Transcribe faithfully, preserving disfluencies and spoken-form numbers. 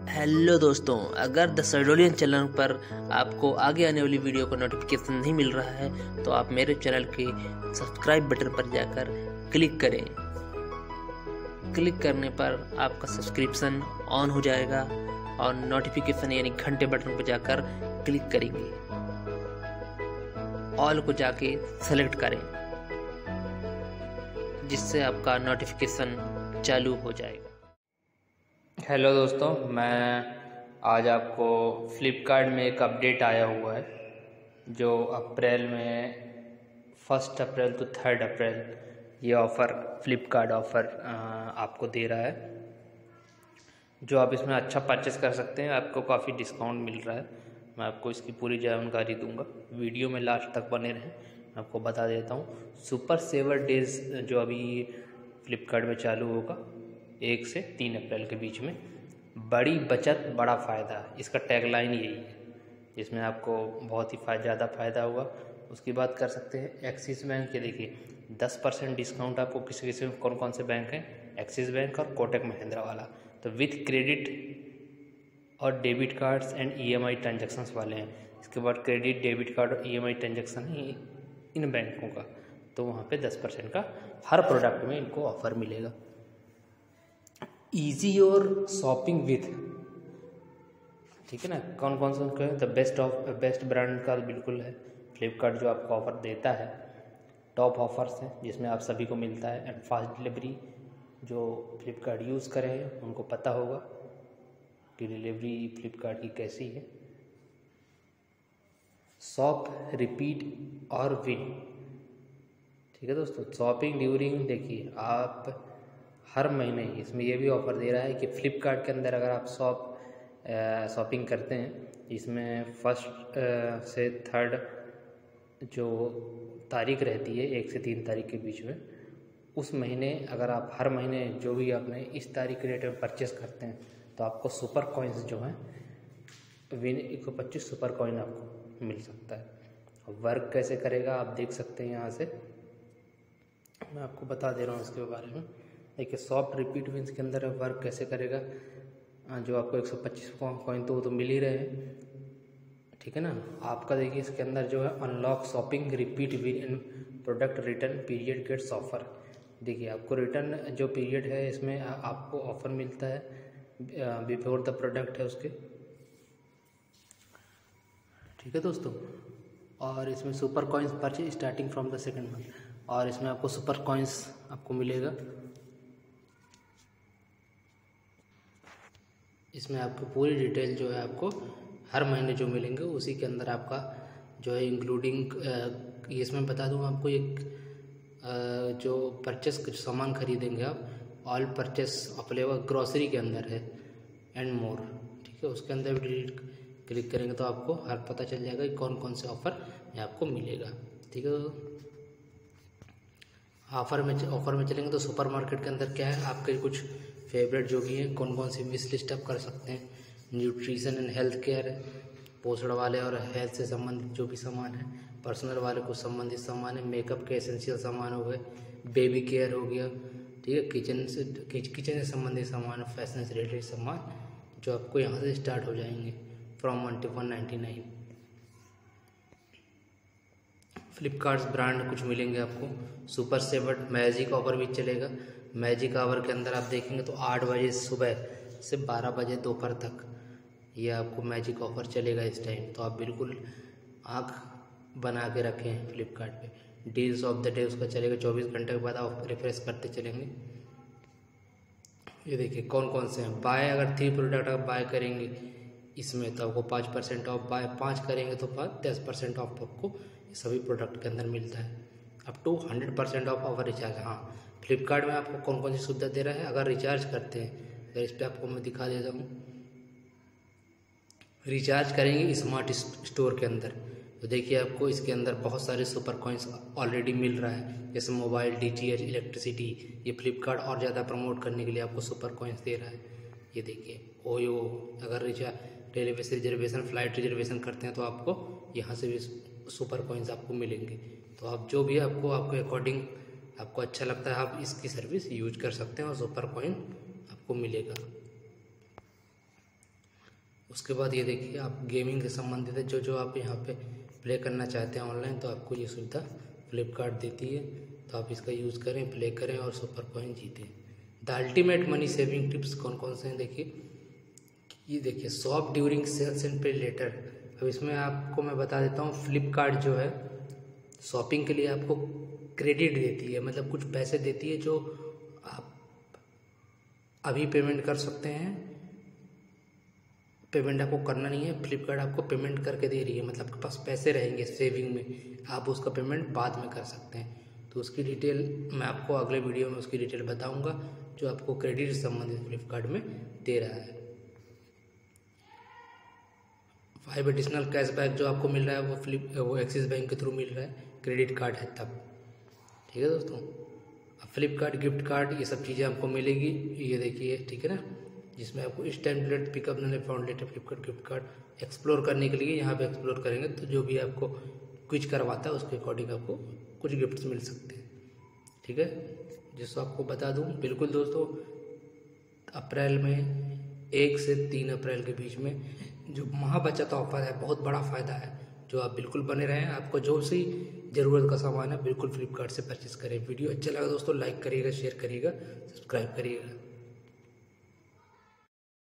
Hello दोस्तों, अगर the सर्डोलियन channel पर आपको आगे आने वाली वीडियो का नोटिफिकेशन नहीं मिल रहा है तो आप मेरे चैनल के सब्सक्राइब बटन पर जाकर क्लिक करें। क्लिक करने पर आपका सब्सक्रिप्शन ऑन हो जाएगा और नोटिफिकेशन यानी घंटे बटन पर जाकर क्लिक करेंगे। ऑल को जाके सेलेक्ट करें जिससे आपका नोटिफिकेशन चालू हो जाएगा। हेलो दोस्तों, मैं आज आपको फ्लिपकार्ट में एक अपडेट आया हुआ है जो अप्रैल में first April to third April ये ऑफ़र फ्लिपकार्ट ऑफ़र आपको दे रहा है, जो आप इसमें अच्छा परचेस कर सकते हैं। आपको काफ़ी डिस्काउंट मिल रहा है। मैं आपको इसकी पूरी जानकारी दूंगा, वीडियो में लास्ट तक बने रहें। मैं आपको बता देता हूँ, सुपर सेवर डेज़ जो अभी फ्लिपकार्ट में चालू होगा एक से तीन अप्रैल के बीच में, बड़ी बचत बड़ा फ़ायदा, इसका टैगलाइन यही है, जिसमें आपको बहुत ही ज़्यादा फ़ायदा होगा। उसकी बात कर सकते हैं एक्सिस बैंक के। देखिए दस परसेंट डिस्काउंट आपको किसी किसी कौन कौन से बैंक हैं, एक्सिस बैंक और कोटक महिंद्रा वाला, तो विथ क्रेडिट और debit cards and EMI transactions वाले हैं। इसके बाद क्रेडिट, डेबिट कार्ड और ईएमआई ट्रांजैक्शन ही इन बैंकों का, तो वहाँ पे दस परसेंट का हर प्रोडक्ट में इनको ऑफ़र मिलेगा। ईजी और शॉपिंग विथ, ठीक है ना, कौन कौन से the best of best brand का बिल्कुल है फ्लिपकार्ट जो आपको ऑफ़र देता है। टॉप ऑफर्स हैं जिसमें आप सभी को मिलता है, एंड फास्ट डिलीवरी। जो फ्लिपकार्ट यूज़ करे हैं उनको पता होगा कि डिलीवरी फ्लिपकार्ट की कैसी है। शॉप, रिपीट और विन, ठीक है दोस्तों। शॉपिंग ड्यूरिंग, देखिए आप हर महीने इसमें ये भी ऑफ़र दे रहा है कि फ्लिपकार्ट के अंदर अगर आप शॉप शॉपिंग करते हैं, इसमें फर्स्ट से थर्ड जो तारीख रहती है एक से तीन तारीख के बीच में, उस महीने अगर आप हर महीने जो भी आपने इस तारीख के डेट में परचेस करते हैं तो आपको सुपर कॉइन्स जो हैं विन एक सौ पच्चीस सुपर कॉइन आपको मिल सकता है। वर्क कैसे करेगा आप देख सकते हैं यहाँ से, मैं आपको बता दे रहा हूँ इसके बारे में। देखिए सॉफ्ट रिपीट विंस के अंदर वर्क कैसे करेगा, जो आपको एक सौ पच्चीस कॉइन तो वो तो मिल ही रहे हैं, ठीक है ना। आपका देखिए इसके अंदर जो है unlock shopping repeat win in product return period gets offer. देखिए आपको रिटर्न जो पीरियड है इसमें आपको ऑफर मिलता है बिफोर द प्रोडक्ट है उसके, ठीक है दोस्तों। और इसमें super coins purchase starting from the second month, और इसमें आपको सुपर कॉइन्स आपको मिलेगा। इसमें आपको पूरी डिटेल जो है आपको हर महीने जो मिलेंगे उसी के अंदर आपका जो है इंक्लूडिंग, इसमें बता दूँ आपको एक जो परचेस कुछ सामान खरीदेंगे आप, ऑल परचेस अवेलेबल ग्रॉसरी के अंदर है एंड मोर, ठीक है। उसके अंदर भी डिलीट क्लिक करेंगे तो आपको हर पता चल जाएगा कि कौन कौन से ऑफ़र में आपको मिलेगा, ठीक है। ऑफ़र में ऑफ़र में चलेंगे तो सुपर मार्केट के अंदर क्या है, आपके कुछ फेवरेट जो भी हैं कौन कौन सी विश लिस्ट आप कर सकते हैं। न्यूट्रिशन एंड हेल्थ केयर है, पोषण वाले और हेल्थ से संबंधित जो भी सामान है, पर्सनल वाले को संबंधित सामान है, मेकअप के एसेंशियल सामान हो गए, बेबी केयर हो गया, ठीक है, किचन से किचन से संबंधित सामान, फैशन से रिलेटेड सामान जो आपको यहाँ से स्टार्ट हो जाएंगे from one two one ninety nine. Flipkart brand कुछ मिलेंगे आपको। सुपर सेवर मैजिक ऑफर भी चलेगा। मैजिक आवर के अंदर आप देखेंगे तो आठ बजे सुबह से बारह बजे दोपहर तक ये आपको मैजिक ऑफर चलेगा इस टाइम, तो आप बिल्कुल आँख बना के रखें फ्लिपकार्ट पे। डील्स ऑफ द डे उसका चलेगा, चौबीस घंटे के बाद आप रिफ्रेश करते चलेंगे। ये देखिए कौन कौन से हैं। बाय, अगर थ्री प्रोडक्ट आप बाय करेंगे इसमें तो आपको पाँच परसेंट ऑफ, बाय पाँच करेंगे तो दस परसेंट ऑफ आपको सभी प्रोडक्ट के अंदर मिलता है। Up to hundred percent off offer recharge. हाँ, फ्लिपकार्ट में आपको कौन कौन सी सुविधा दे रहा है अगर रिचार्ज करते हैं, तो इस पर आपको मैं दिखा देता हूँ। रिचार्ज करेंगे स्मार्ट स्टोर के अंदर तो देखिए आपको इसके अंदर बहुत सारे सुपर कॉइन्स ऑलरेडी मिल रहा है, जैसे मोबाइल, डीटीएच, इलेक्ट्रिसिटी। ये फ्लिपकार्ट और ज़्यादा प्रमोट करने के लिए आपको सुपर कॉइन्स दे रहा है। ये देखिए ओयो, अगर रिचार्ज रेलवे से रिजर्वेशन, फ्लाइट रिजर्वेशन करते हैं तो आपको यहाँ से भी सुपर कॉइन्स आपको मिलेंगे। तो आप जो भी आपको आपके अकॉर्डिंग आपको अच्छा लगता है आप इसकी सर्विस यूज कर सकते हैं और सुपर कॉइन आपको मिलेगा। उसके बाद ये देखिए आप गेमिंग से संबंधित है जो जो आप यहाँ पे प्ले करना चाहते हैं ऑनलाइन, तो आपको ये सुविधा फ्लिपकार्ट देती है। तो आप इसका यूज़ करें, प्ले करें और सुपर कॉइन जीतें। The ultimate money saving tips कौन कौन से हैं देखिए, ये देखिए shop during sales and pay later. अब इसमें आपको मैं बता देता हूँ, फ्लिपकार्ट जो है शॉपिंग के लिए आपको क्रेडिट देती है, मतलब कुछ पैसे देती है जो आप अभी पेमेंट कर सकते हैं। पेमेंट आपको करना नहीं है, फ्लिपकार्ट आपको पेमेंट करके दे रही है, मतलब आपके पास पैसे रहेंगे सेविंग में, आप उसका पेमेंट बाद में कर सकते हैं। तो उसकी डिटेल मैं आपको अगले वीडियो में उसकी डिटेल बताऊंगा, जो आपको क्रेडिट से संबंधित फ्लिपकार्ट में दे रहा है। फाइव एडिशनल कैशबैक जो आपको मिल रहा है वो फ्लिप वो एक्सिस बैंक के थ्रू मिल रहा है, क्रेडिट कार्ड है तब। ठीक है दोस्तों, अब फ्लिपकार्ट गिफ्ट कार्ड ये सब चीज़ें आपको मिलेगी, ये देखिए ठीक है ना, जिसमें आपको इस टेम्पलेट पिकअप ने फाउंड लेटर फ्लिपकार्ट गिफ्ट कार्ड एक्सप्लोर करने के लिए यहाँ पे एक्सप्लोर करेंगे तो जो भी आपको क्विज करवाता है उसके अकॉर्डिंग आपको कुछ गिफ्ट्स मिल सकते हैं। ठीक है, जिसको आपको बता दूँ बिल्कुल दोस्तों, अप्रैल में एक से तीन अप्रैल के बीच में जो महाबचत ऑफर है, बहुत बड़ा फ़ायदा है, जो आप बिल्कुल बने रहें। आपको जो सी ज़रूरत का सामान है बिल्कुल फ्लिपकार्ट से परचेस करें। वीडियो अच्छा लगा दोस्तों लाइक करिएगा, शेयर करिएगा, सब्सक्राइब करिएगा।